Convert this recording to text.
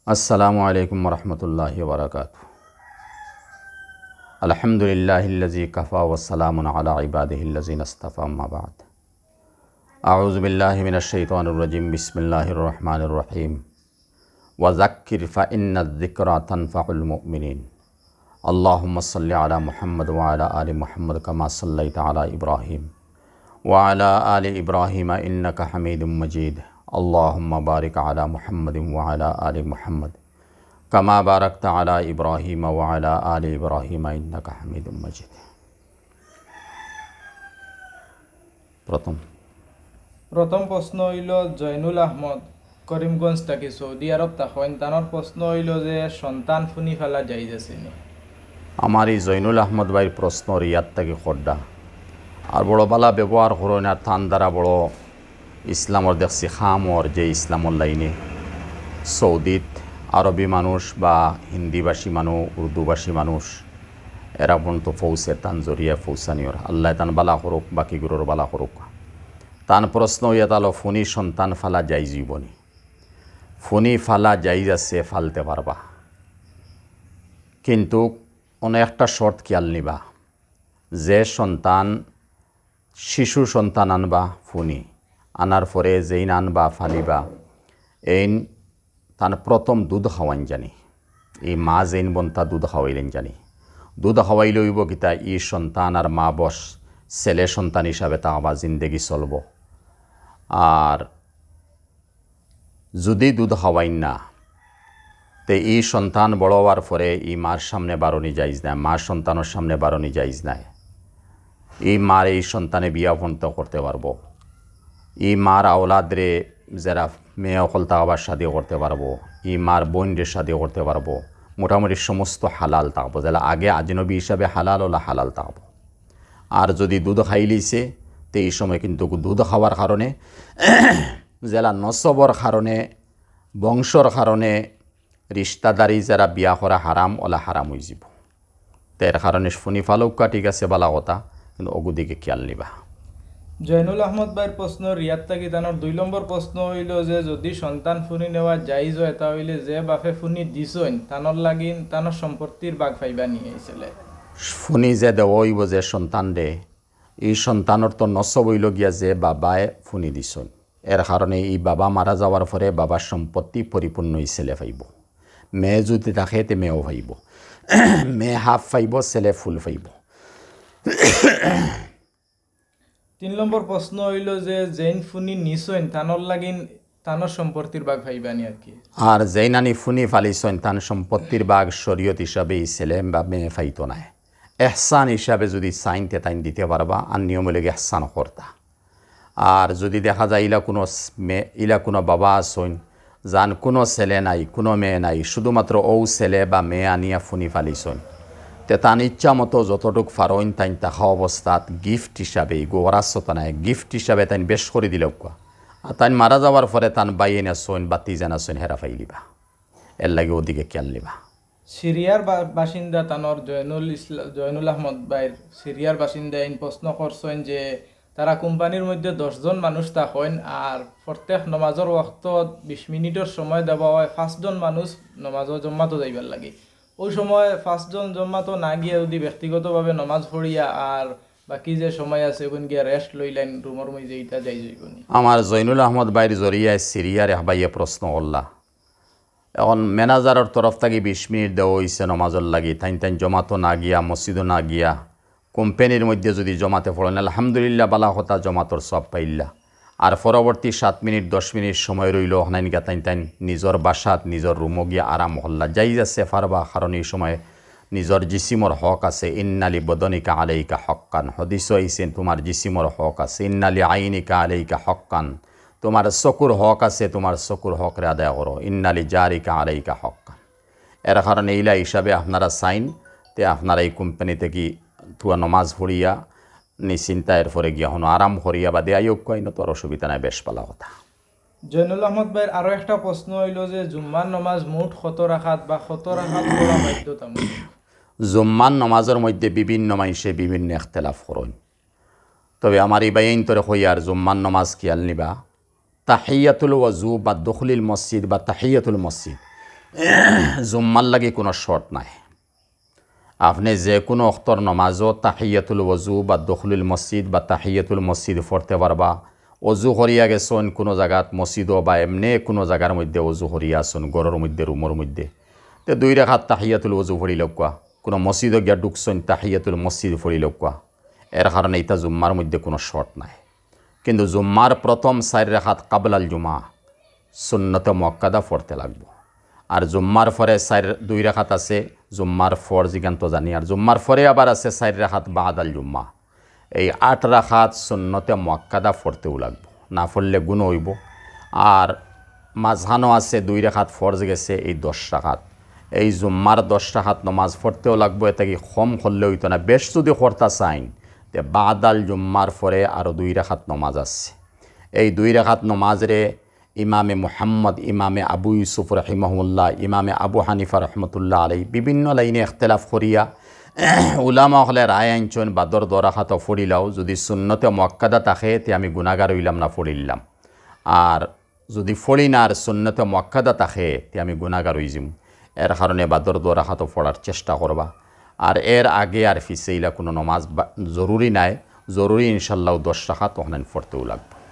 अस्सलामु अलैकुम वरहमतुल्लाहि वबरकातुहू। अल्हम्दुलिल्लाहिल्लज़ी कफ़ा वस्सलामुन अला इबादिहिल्लज़ीना इस्तफ़ा अम्मा बाद। अऊज़ु बिल्लाहि मिनश्शैतानिर्रजीम बिस्मिल्लाहिर्रहमानिर्रहीम। वज़क्किर फ़इन्नज़्ज़िक्रा तन्फ़अुल मुमिनीन। अल्लाहुम्मा सल्लि अला मुहम्मद व अला आलि मुहम्मद कमा सल्लैता अला इब्राहीम व अला आलि इब्राहीम इन्नका हमीदुम मजीद। अल्लाहुम्मा बारिक अला मुहम्मद व अला आलि मुहम्मद कमा बारकता अला इब्राहीम व अला आलि इब्राहीम इन्नका हमीदुम मजीद। প্রথম প্রশ্ন হইল জয়নুল আহমদ করিমগঞ্জ থেকে সৌদি আরব থাকেন। তার প্রশ্ন হইল যে সন্তান ফুনি ফেলা যাইজ আছে নি? আমার এই জৈনুল আহমদ ভাইয়ের প্রশ্ন রিয়াদ থেকে খোদ্দা আর বড় বালা ব্যবহার করো না থান দ্বারা বড় ইসলামর দেখছি খামর যে ইসলামর লাইনে সৌদিত আরবি মানুষ বা হিন্দিভাষী মানুষ উর্দুভাষী মানুষ এরা পর্যন্ত ফৌসে তান জরিয়া ফৌসানিয়র আল্লাহ তান বালা করুক বাকি গুরুর বালা করুক। তান প্রশ্ন ইয়া তালো ফোনি সন্তান ফালা যাই জীবনী ফোনি ফালা যাইজ আছে ফালতে পারবা, কিন্তু অনেক একটা শর্ত খেয়াল নিবা যে সন্তান শিশু সন্তান আনবা ফোনি আনার পরে যেইন আনবা ফালিবা এইন তান প্রথম দুধ খাওয়াইন জানি এই মা যেইন বন্তা দুধ খাওয়াইলেন জানি দুধ খাওয়াইলে হইব কিতা ই সন্তান আর মা বস ছেলে সন্তান হিসাবে তা আবার জিন্দেগি চলব। আর যদি দুধ খাওয়াইন না তে এই সন্তান বড় হওয়ার পরে এই মার সামনে বারণী যাইজ নাই, মার সন্তানের সামনে বারণী যাইজ নাই। এই মার এই সন্তানে বিয়া পর্যন্ত করতে পারবো, এই মার আওলাদরে যারা মেয়ে অকল তাকবার শাদি করতে পারবো, এই মার বোনদের শাদি করতে পারবো, মোটামুটি সমস্ত হালাল থাকবো, যারা আগে আজনবী হিসাবে হালাল ওলা হালাল থাকবো। আর যদি দুধ খাই লিছে তো এই সময় কিন্তু দুধ খাওয়ার কারণে যারা নসবর কারণে বংশর কারণে রিশতাদারি যারা বিয়া করা হারাম ওলা হারাম হয়ে যাব। তার কারণে ফুনি ফালৌকা ঠিক আছে বালা কথা, কিন্তু অগুদিকে খেয়াল নিবা। জয়নুল আহমদ ভাইয়ের প্রশ্ন রিয়াদ থেকে তানোর 2 নম্বর প্রশ্ন হইল যে যদি সন্তান ফুনি নেওয়া যাইজ হয় তা হইলে যে বাপে ফুনি দিছইন তানোর লাগিন তানোর সম্পত্তির ভাগ পাইবা নিয়ে আইছিলে। ফুনি যে দেওয়া হইব যে সন্তান দে এই সন্তানের তো নসব হইল গিয়া যে বাবায় ফুনি দিছইন, এর কারণে এই বাবা মারা যাওয়ার পরে বাবার সম্পত্তি পরিপূর্ণ ছেলে পাইব। মেয়ে যদি থাকে তে মেয়েও পাইব, মেয়ে হাফ পাইব ছেলে ফুল পাইব। 3 নম্বর প্রশ্ন হইল যে জেন ফুনি নিছইন তানোর লাগিন তানোর সম্পত্তির ভাগ পাইবা নি আর কি। আর যেই নানি ফুনি ফালিছইন তান সম্পত্তির ভাগ শরীয়ত হিসাবে এই ছেলে বা মেয়ে ফাইতো নাই। এহসান হিসাবে যদি চাইনতে তাইন দিতে পারবা, আর নিয়ম লেগে এহসান করতা। আর যদি দেখা যায় ইলা কোনো বাবা আসইন যান কোনো ছেলে নাই কোনো মেয়ে নাই, শুধুমাত্র ও ছেলে বা মেয়ে আনিয়া ফুনি ফালিছইন, তে তান ইচ্ছা মতো যতটুক ফারইন তাইন তাহা অবস্থাত গিফট হিসাবে গোরাসতা নাই গিফট হিসাবে তাইন বেশ করে দিল কোয়া। আর তাইন মারা যাওয়ার পরে তান বাইয়ে নাসইন বাতি জানাসইন হেরা ফাইলিবা, এর লাগে ওদিকে খেয়াল নিবা। সিরিয়ার বাসিন্দা তানোর জয়নুল আহমদ ভাইয়ের সিরিয়ার বাসিন্দা ইন প্রশ্ন করছেন যে তারা কোম্পানির মধ্যে 10 জন মানুষ থাকেন আর প্রত্যেক নমাজের ওয়াক্ত 20 মিনিটের সময় দেওয়া হয় 5 জন মানুষ নমাজও জম্মাতো যাইবার লাগে। ওই সময় 5 জন জম্মাতো না গিয়ে যদি ব্যক্তিগতভাবে নমাজ পড়িয়া আর বাকি যে সময় আছে ওখান গিয়ে রেস্ট লইলেন রুমের মধ্যে এইটা যাই যাইবনি। আমার জয়নুল আহমদ ভাইয়ের জরিয়ায় সিরিয়ার ভাইয়ে প্রশ্ন করলা, এখন ম্যানেজারের তরফ থেকে 20 মিনিট দেওয়া হয়েছে নমাজর লাগি, তাইন জমাতো না গিয়া মসজিদও না গিয়া কোম্পানির মধ্যে যদি জমাতে পড়েন আলহামদুলিল্লাহ বালা কথা জমাতর সব পাইল্লা। আর পরবর্তী 7 মিনিট 10 মিনিট সময় রইল হনাইন গা তাইন নিজর বাসাত নিজর রুমো গিয়া আরাম হল্লা যাই যাচ্ছে পারবা, কারণ এই সময় নিজর জিসিমর হক আছে। ইন্নালি বদনিকা আলাইকা হক্কান, হদিস আইছেন তোমার জিসিমর হক আছে। ইন্নালি আইনিকা আলাইকা হক্কান, তোমার চকুর হক আছে, তোমার চকুর হকরে আদায় করো। ইন্নালি জারিকা আলাইকা হক্কান, এর কারণে এইলা হিসাবে আপনারা চাইন তে আপনারা এই কোম্পানিতে কি তুয়া নমাজ পড়িয়া নিশ্চিন্তা এরপরে গিয়া হনো আরাম করিয়া বা দেয়াই কইন তো আর অসুবিধা নাই, বেশ পালা কথা। জয়নুল আহমদ ভাইয়ের আরো একটা প্রশ্ন হইল যে জুম্মার নমাজ মোট কত রাকাত বা কত রাকাত পড়া বাধ্যতামূলক? জুম্মান নমাজের মধ্যে বিভিন্ন মানুষে বিভিন্ন ইখতিলাফ করেন, তবে আমার এই বাইন তোরে হইয়ার জুম্মান নমাজ খেয়াল নিবা তাহিয়াতুল ওয়াজু বা দখলিল মসজিদ বা তাহিয়াতুল মসজিদ জুম্মার লাগি কোনো শর্ট নাই। আপনি যে কোনো অক্তর নমাজও তাহিয়াতুল ওজু বা দখলুল মসজিদ বা তাহিয়াতুল মসজিদ পড়তে পারবা। অজু হরিয়া গেছন কোনো জায়গাত মসজিদও বা এমনি কোনো জায়গার মধ্যে অজু হরিয়া আসুন ঘরের মধ্যে রুমের মধ্যে, তো 2 রাকাত তাহিয়াতুল ওজু পড়ি লগুয়া। কোনো মসজিদও গিয়া ঢুকছন তাহিয়াতুল মসজিদ পড়ি লগুয়া। এর কারণে এটা জুম্মার মধ্যে কোনো শর্ট নাই। কিন্তু জুম্মার প্রথম 4 রাকাত কাবলাল জুমা সুন্নতে মুআক্কাদা পড়তে লাগবো। আর জুম্মার পরে 2 রাকাত আছে জুম্মার ফরজ ইগান্ত জানি। আর জুম্মার পরে আবার আছে 4 রাকাত বাদাল জুম্মা। এই 8 রাকাত সুন্নতে মুআক্কাদা পড়তেও লাগবো, না পড়লে গুণ হইব। আর মাঝখানো আছে 2 রাকাত ফরজ গেছে এই 10 রাকাত। এই জুম্মার 10 রাকাত নমাজ পড়তেও লাগবো। এটা কি কম করলে হইতো না। বেশ যদি করতা চাইন তে বাদাল জুম্মার পরে আরও 2 রাকাত নমাজ আছে। এই 2 রাকাত নমাজরে ইমামে মুহাম্মদ, ইমামে আবু ইউসুফ রহিমাহুল্লাহ, ইমামে আবু হানিফা রহমতুল্লাহ আলাই বিভিন্ন লাইনে ইখতলাফ করিয়া উলামা হলে রায় আইনচন বাদর 2 রাকাত পড়িলাও। যদি সুন্নতে মুআক্কাদা থাকে তে আমি গুনাহগার হইলাম না পড়িলাম। আর যদি পড়ি না আর সুন্নতে মুআক্কাদা থাকে তে আমি গুনাহগার হই যাম। এর কারণে বাদর 2 রাকাত পড়ার চেষ্টা করবা। আর এর আগে আর পিছে ইলা কোনো নমাজ জরুরি নাই। জরুরি ইনশাল্লাহ 10 রাকাত ওখানে পড়তেও লাগবে।